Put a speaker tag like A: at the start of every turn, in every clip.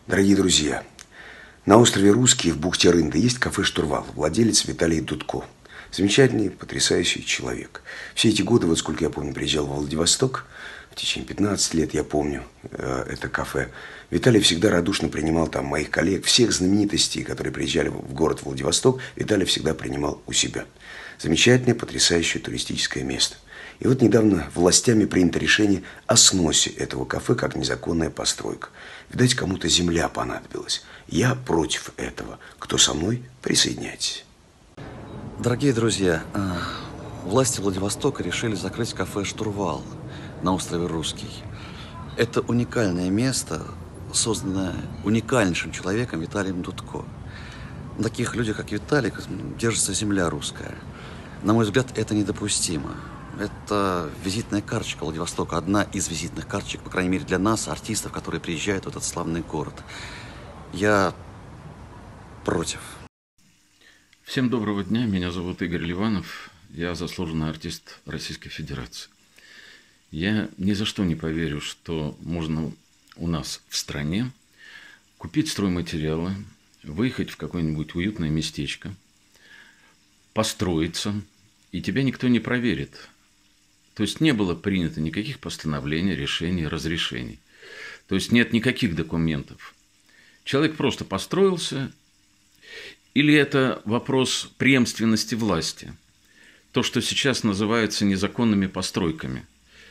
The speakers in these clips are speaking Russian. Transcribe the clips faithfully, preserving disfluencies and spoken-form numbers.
A: Дорогие друзья, на острове Русский в бухте Рында есть кафе «Штурвал», владелец Виталий Дудко. Замечательный, потрясающий человек. Все эти годы, вот сколько я помню, приезжал во Владивосток, в течение пятнадцати лет я помню э, это кафе. Виталий всегда радушно принимал там моих коллег, всех знаменитостей, которые приезжали в город Владивосток, Виталий всегда принимал у себя. Замечательное, потрясающее туристическое место. И вот недавно властями принято решение о сносе этого кафе как незаконная постройка. Видать, кому-то земля понадобилась. Я против этого. Кто со мной, присоединяйтесь.
B: Дорогие друзья, власти Владивостока решили закрыть кафе «Штурвал» на острове Русский. Это уникальное место, созданное уникальнейшим человеком Виталием Дудко. На таких людях, как Виталий, держится земля русская. На мой взгляд, это недопустимо. Это визитная карточка Владивостока, одна из визитных карточек, по крайней мере для нас, артистов, которые приезжают в этот славный город. Я против.
C: Всем доброго дня, меня зовут Игорь Ливанов, я заслуженный артист Российской Федерации. Я ни за что не поверю, что можно у нас в стране купить стройматериалы, выехать в какое-нибудь уютное местечко, построиться, и тебя никто не проверит. То есть не было принято никаких постановлений, решений, разрешений. То есть нет никаких документов. Человек просто построился. Или это вопрос преемственности власти? То, что сейчас называется незаконными постройками.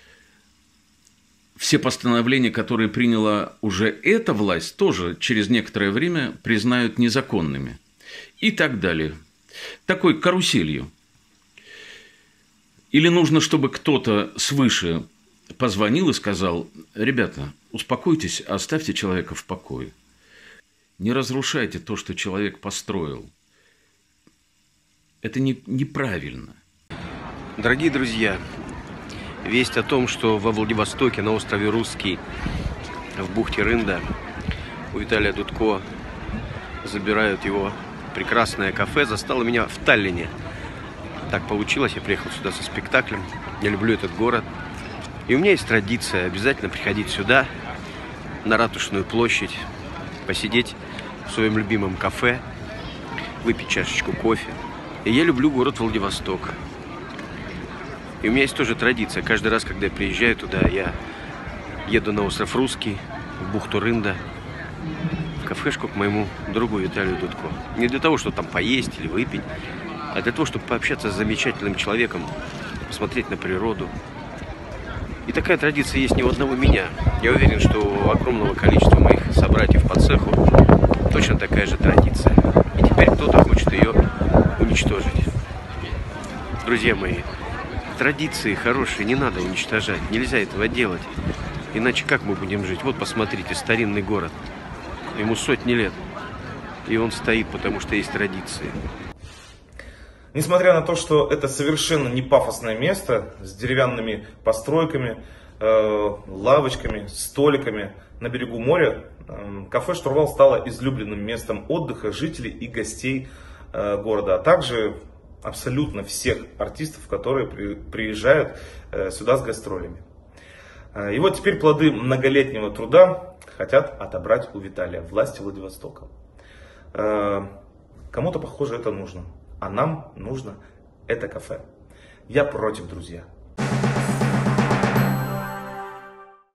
C: Все постановления, которые приняла уже эта власть, тоже через некоторое время признают незаконными. И так далее. Такой каруселью. Или нужно, чтобы кто-то свыше позвонил и сказал: ребята, успокойтесь, оставьте человека в покое. Не разрушайте то, что человек построил. Это не, неправильно.
D: Дорогие друзья, весть о том, что во Владивостоке на острове Русский в бухте Рында у Виталия Дудко забирают его прекрасное кафе, застала меня в Таллине. Так получилось, я приехал сюда со спектаклем, я люблю этот город. И у меня есть традиция обязательно приходить сюда, на Ратушную площадь, посидеть в своем любимом кафе, выпить чашечку кофе. И я люблю город Владивосток. И у меня есть тоже традиция. Каждый раз, когда я приезжаю туда, я еду на остров Русский, в бухту Рында, в кафешку к моему другу Виталию Дудко. Не для того, чтобы там поесть или выпить, а для того, чтобы пообщаться с замечательным человеком, посмотреть на природу. И такая традиция есть не у одного меня. Я уверен, что у огромного количества моих собратьев по цеху точно такая же традиция. И теперь кто-то хочет ее уничтожить. Друзья мои, традиции хорошие не надо уничтожать. Нельзя этого делать. Иначе как мы будем жить? Вот посмотрите, старинный город. Ему сотни лет. И он стоит, потому что есть традиции.
E: Несмотря на то, что это совершенно не пафосное место с деревянными постройками, э, лавочками, столиками на берегу моря, э, кафе «Штурвал» стало излюбленным местом отдыха жителей и гостей э, города, а также абсолютно всех артистов, которые при, приезжают э, сюда с гастролями. Э, и вот теперь плоды многолетнего труда хотят отобрать у Виталия, власти Владивостока. Э, кому-то, похоже, это нужно. А нам нужно это кафе. Я против, друзья.